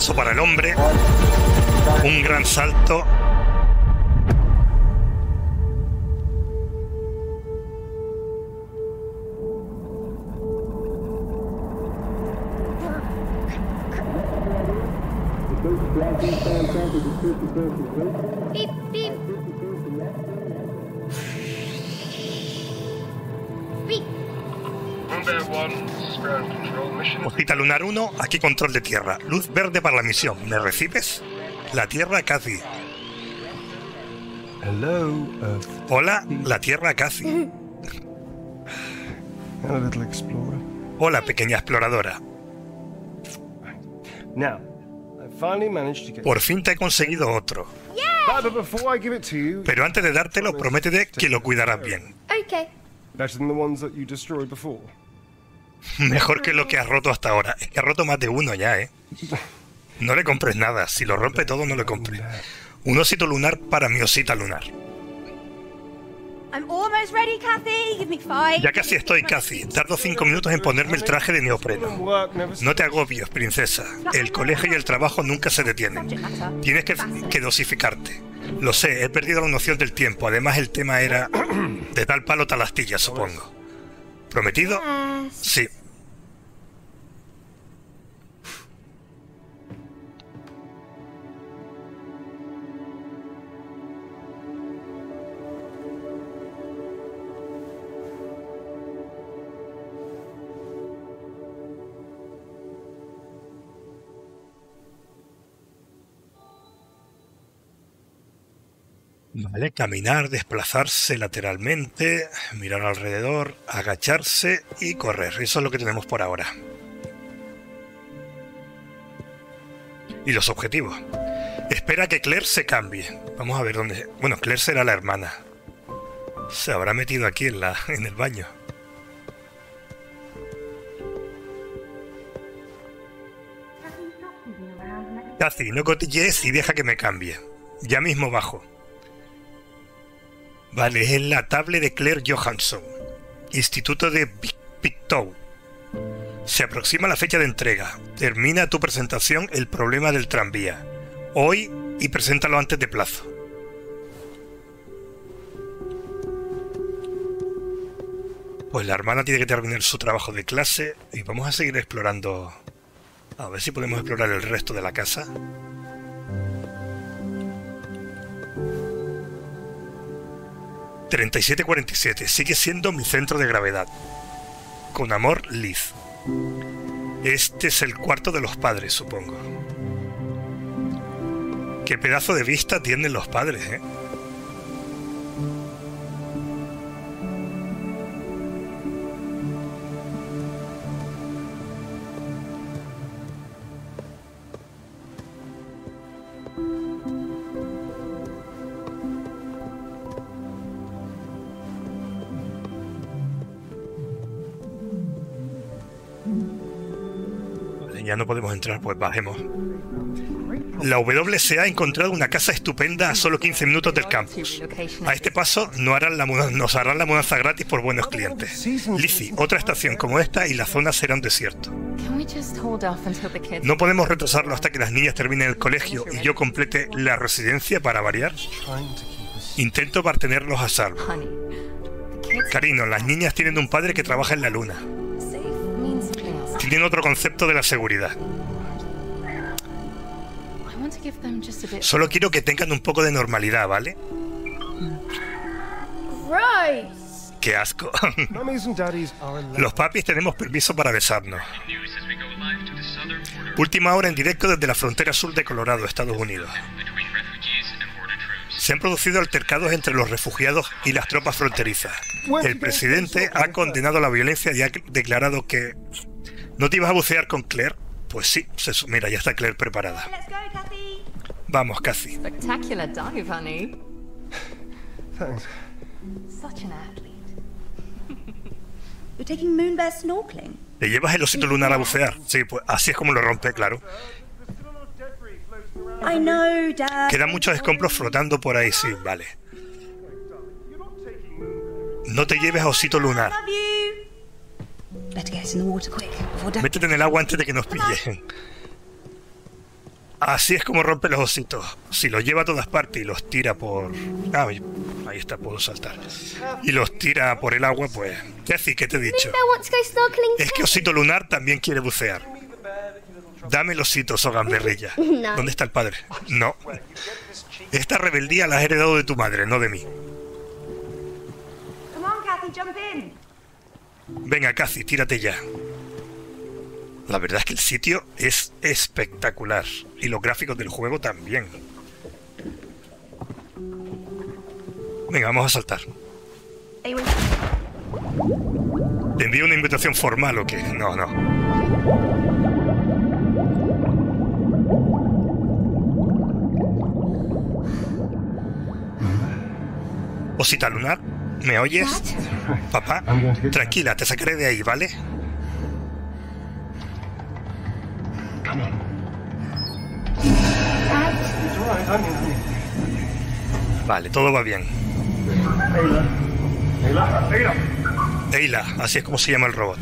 paso para el hombre. Un gran salto. Beep, beep. Beep. Osita Lunar 1, aquí control de tierra. Luz verde para la misión. ¿Me recibes? La Tierra, Cathy. Hello, Earth. Hola, la Tierra, Cathy. Hello, little explorer. Hola, pequeña exploradora. Now, I finally managed to get. Por fin te he conseguido otro. But before I give it to you, Pero antes de dártelo, prométete que lo cuidarás bien. Okay. better than the ones that you destroyed before. Mejor que lo que has roto hasta ahora. Es que ha roto más de uno ya, ¿eh? No le compres nada. Si lo rompe todo, no le compres. Un osito lunar para mi osita lunar. I'm almost ready, Cathy. Give me 5. Ya casi estoy, Cathy. Tardo 5 minutos en ponerme el traje de neopreno. No te agobies, princesa. El colegio y el trabajo nunca se detienen. Tienes que dosificarte. Lo sé, he perdido la noción del tiempo. Además, el tema era de tal palo tal astilla, supongo. ¿Prometido? Sí. Vale, caminar, desplazarse lateralmente, mirar alrededor, agacharse y correr. Eso es lo que tenemos por ahora. Y los objetivos. Espera que Claire se cambie. Vamos a ver dónde... Bueno, Claire será la hermana. Se habrá metido aquí en el baño. Cathy, no cotillees y deja que me cambie. Ya mismo bajo. Vale, es la tablet de Claire Johansson. Instituto de Pictou. Se aproxima la fecha de entrega. Termina tu presentación El problema del tranvía. Hoy y preséntalo antes de plazo. Pues la hermana tiene que terminar su trabajo de clase y vamos a seguir explorando. A ver si podemos explorar el resto de la casa. ...3747... sigue siendo mi centro de gravedad. Con amor, Liz. Este es el cuarto de los padres, supongo. Qué pedazo de vista tienen los padres, ¿eh? Ya no podemos entrar, pues bajemos. La WCA ha encontrado una casa estupenda a solo 15 minutos del campus. A este paso nos harán la mudanza gratis por buenos clientes. Lizzie, otra estación como esta y la zona será un desierto. ¿No podemos retrasarlo hasta que las niñas terminen el colegio y yo complete la residencia para variar? Intento mantenerlos a salvo. Cariño, las niñas tienen un padre que trabaja en la luna. Tienen otro concepto de la seguridad. Solo quiero que tengan un poco de normalidad, ¿vale? ¡Qué asco! Los papis tenemos permiso para besarnos. Última hora en directo desde la frontera sur de Colorado, Estados Unidos. Se han producido altercados entre los refugiados y las tropas fronterizas. El presidente ha condenado la violencia y ha declarado que... ¿No te ibas a bucear con Claire? Pues sí, mira, ya está Claire preparada. Vamos, Cathy. Spectacular dive, honey. Thanks. Such an athlete. You're taking Moonbear snorkeling? ¿Te llevas el osito lunar a bucear? Sí, pues así es como lo rompe, claro. I know, Dad. Quedan muchos escombros flotando por ahí, sí, vale. No te lleves a osito lunar. Love you. Better get us in the water quick before Dad... Métete en el agua antes de que nos pillen. Así es como rompe los ositos. Si los lleva a todas partes y los tira por... Ah, ahí está, puedo saltar. Y los tira por el agua, pues... Kathy, ¿qué te he dicho? Es que Osito Lunar también quiere bucear. Dame el osito, Sogamberrilla. ¿Dónde está el padre? No. Esta rebeldía la has heredado de tu madre, no de mí. Come on, Kathy, jump in. Venga, Kathy, tírate ya. La verdad es que el sitio es espectacular. Y los gráficos del juego también. Venga, vamos a saltar. ¿Te envío una invitación formal o qué? No, no. Osita Lunar, ¿me oyes? Papá, tranquila, te sacaré de ahí, ¿vale? Vale, todo va bien. Ayla, así es como se llama el robot.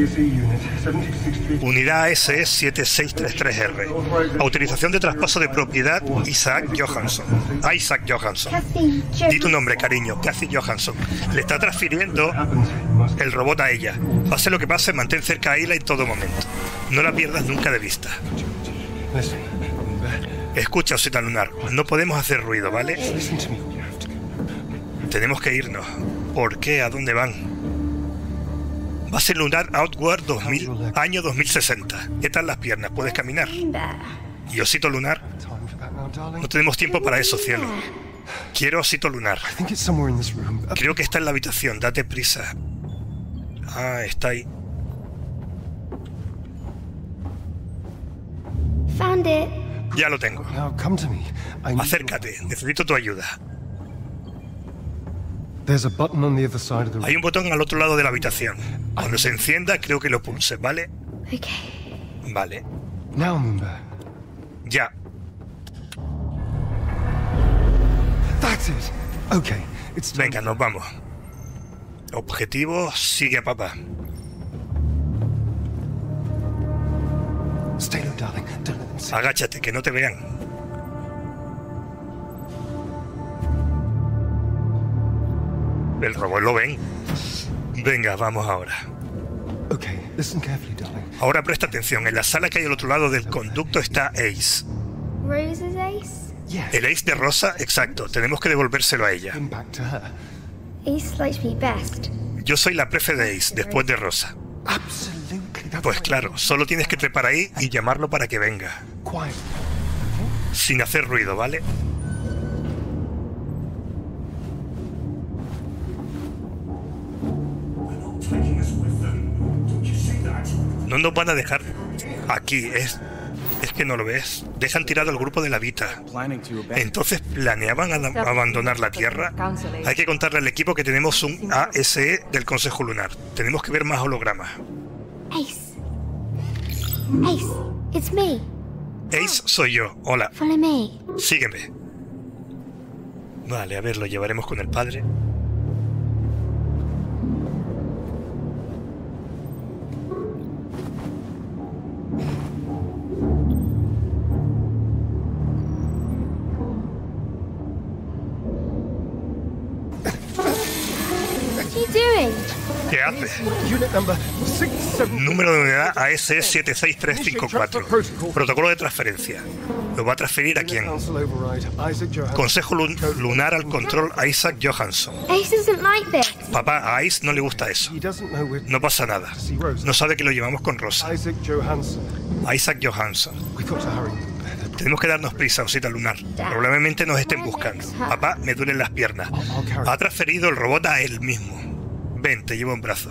Unidad AS7633R. Autorización de traspaso de propiedad Isaac Johansson. Isaac Johansson. Di tu nombre, cariño. Kathy Johansson. Le está transfiriendo el robot a ella. Pase lo que pase, mantén cerca a Ayla en todo momento. No la pierdas nunca de vista. Escucha, Osita Lunar. No podemos hacer ruido, ¿vale? Tenemos que irnos. ¿Por qué? ¿A dónde van? Base Lunar Outward 2000, año 2060. ¿Qué tal las piernas? ¿Puedes caminar? ¿Y Osito Lunar? No tenemos tiempo para eso, cielo. Quiero Osito Lunar. Creo que está en la habitación. Date prisa. Ah, está ahí. Ya lo tengo. Acércate. Necesito tu ayuda. Hay un botón al otro lado de la habitación. Cuando se encienda, creo que lo pulses, ¿vale? Vale. Ya. Venga, nos vamos. Objetivo, sigue a papá. Agáchate, que no te vean. El robot lo ven. Venga, vamos ahora. Ahora presta atención. En la sala que hay al otro lado del conducto está Ace. Rose's Ace? El Ace de Rosa, exacto. Tenemos que devolvérselo a ella. Ace likes me best. Yo soy la prefe de Ace, después de Rosa. Pues claro, solo tienes que trepar ahí y llamarlo para que venga. Sin hacer ruido, ¿vale? No nos van a dejar aquí, es que no lo ves. Dejan tirado al grupo de la Vita. Entonces, ¿planeaban abandonar la Tierra? Hay que contarle al equipo que tenemos un ASE del Consejo Lunar. Tenemos que ver más hologramas. Ace. Ace, it's me. Ace, soy yo. Hola. Follow me. Sígueme. Vale, a ver, lo llevaremos con el padre. ¿Qué hace? Número de unidad AS76354. Protocolo de transferencia. ¿Lo va a transferir a quién? Consejo Lunar al control a Isaac Johansson. Papá, a Ace no le gusta eso. No pasa nada. No sabe que lo llevamos con Rosa. Isaac Johansson. Tenemos que darnos prisa, Osita Lunar. Probablemente nos estén buscando. Papá, me duelen las piernas. Ha transferido el robot a él mismo. Ven, te llevo en brazos.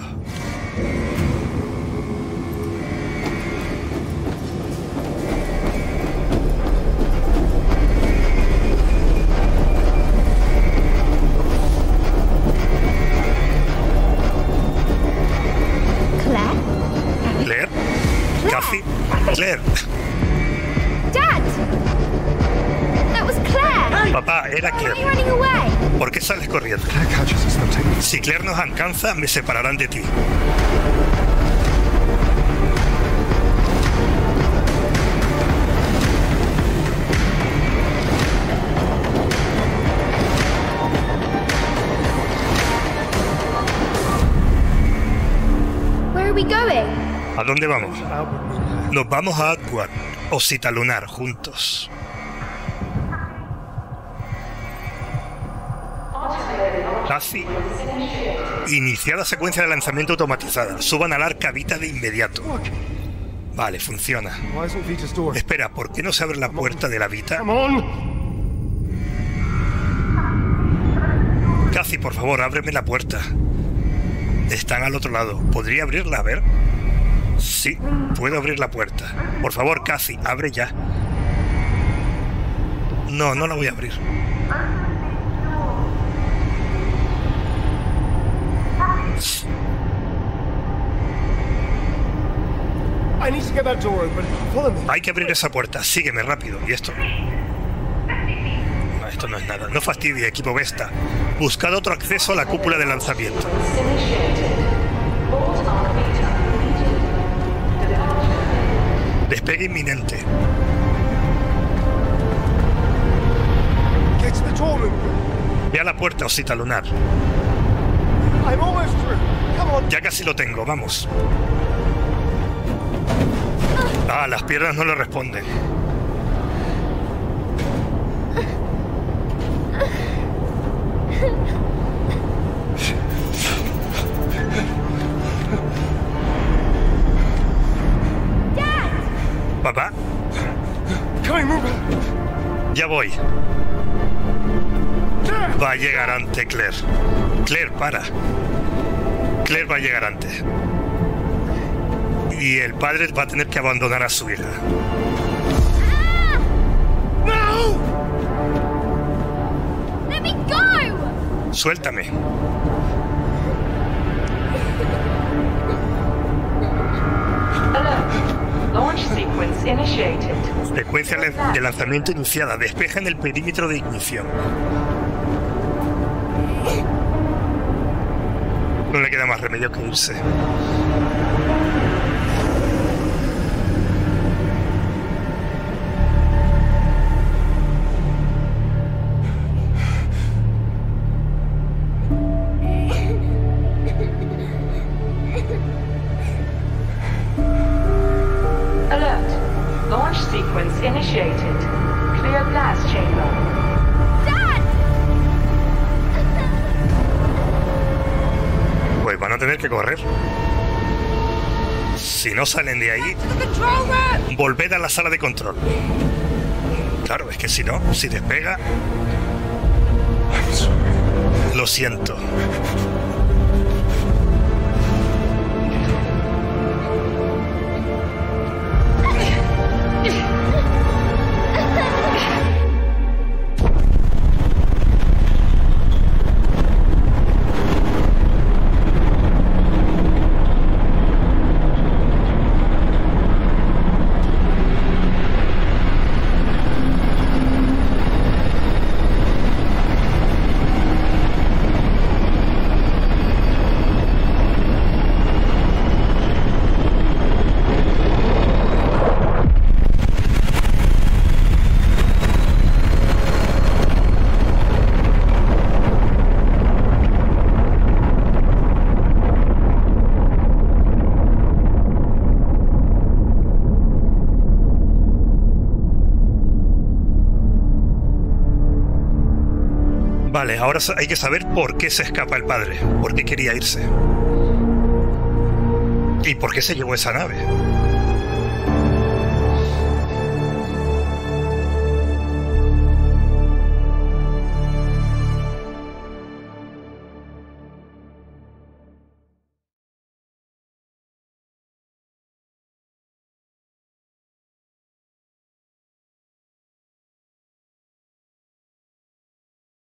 Claire. Kathy. Claire. Dad! That was Claire! Papá, era Why are you Claire. running away? ¿Por qué sales corriendo? Si Claire nos alcanza, me separarán de ti. we going? ¿A dónde vamos? Nos vamos a Outward o Cita Lunar juntos. Cathy. Iniciada secuencia de lanzamiento automatizada. Suban al arca Vita de inmediato. Vale, funciona. Why isn't Vita's door? Espera, ¿por qué no se abre la puerta de la Vita? Come on! Cathy, por favor, ábreme la puerta. Están al otro lado. ¿Podría abrirla? A ver. Sí, puedo abrir la puerta. Por favor, Cathy, abre ya. No, no la voy a abrir. I need to get that door open. Follow me. Hay que abrir esa puerta. Sígueme rápido. ¿Y esto? No, esto no es nada. No fastidie, equipo Vesta. Buscad otro acceso a la cúpula de lanzamiento. Despegue inminente. Get to the door room. Ve a la puerta, Osita Lunar. I'm almost through. Come on. Ya casi lo tengo, vamos. Ah, las piernas no le responden. ¿Papá? Coming, move. Ya voy. Va a llegar antes, Claire. Claire, para. Claire va a llegar antes. Y el padre va a tener que abandonar a su hija. No! Let me go! Suéltame. Launch sequence initiated. Secuencia de lanzamiento iniciada. Despeja en el perímetro de ignición. No le queda más remedio que irse. Alert. Launch sequence initiated. Clear blast chamber. Pues van a tener que correr. Si no salen de ahí, The control room! volved a la sala de control. Claro, es que si no, si despega... Lo siento. Vale, ahora hay que saber por qué se escapa el padre, por qué quería irse y por qué se llevó esa nave.